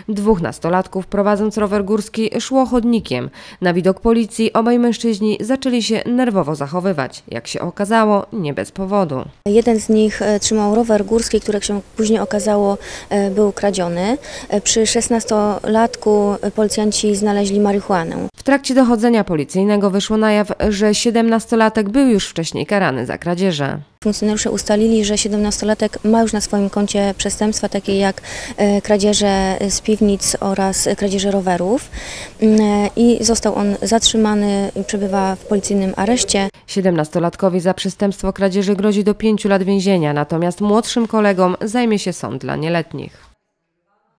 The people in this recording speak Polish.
Dwóch nastolatków, prowadząc rower górski, szło chodnikiem. Na widok policji obaj mężczyźni zaczęli się nerwowo zachowywać. Jak się okazało, nie bez powodu. Jeden z nich trzymał rower górski, który jak się później okazało był kradziony. Przy 16-latku policjanci znaleźli marihuanę. W trakcie dochodzenia policyjnego wyszło na jaw, że 17-latek był już wcześniej karany za kradzieże. Funkcjonariusze ustalili, że 17-latek ma już na swoim koncie przestępstwa takie jak kradzieże z piwnic oraz kradzieże rowerów i został on zatrzymany i przebywa w policyjnym areszcie. 17-latkowi za przestępstwo kradzieży grozi do 5 lat więzienia, natomiast młodszym kolegom zajmie się sąd dla nieletnich.